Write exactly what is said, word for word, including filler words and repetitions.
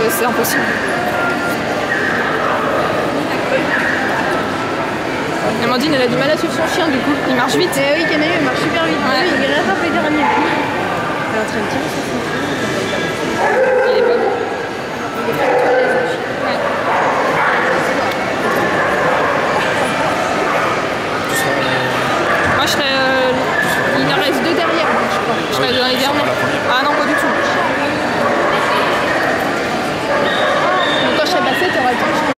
c'est impossible. Amandine, elle a du mal à suivre son chien, du coup. Il marche vite. Et oui, Canaille, il marche super vite. Ouais. Il est rattrapé derrière. Elle est en train de tirer sur son chien.